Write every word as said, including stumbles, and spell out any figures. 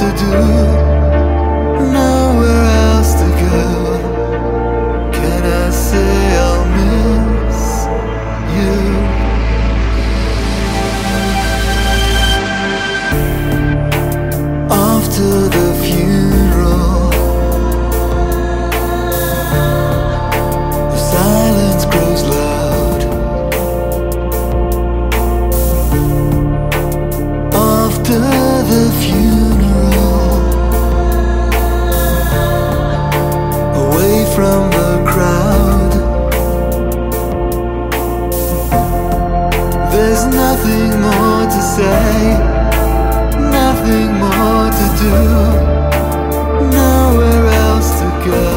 to do, nowhere else to go. Can I say I'll miss you? After the funeral, the silence grows loud. After the funeral, away from the crowd, there's nothing more to say, nothing more to do, nowhere else to go.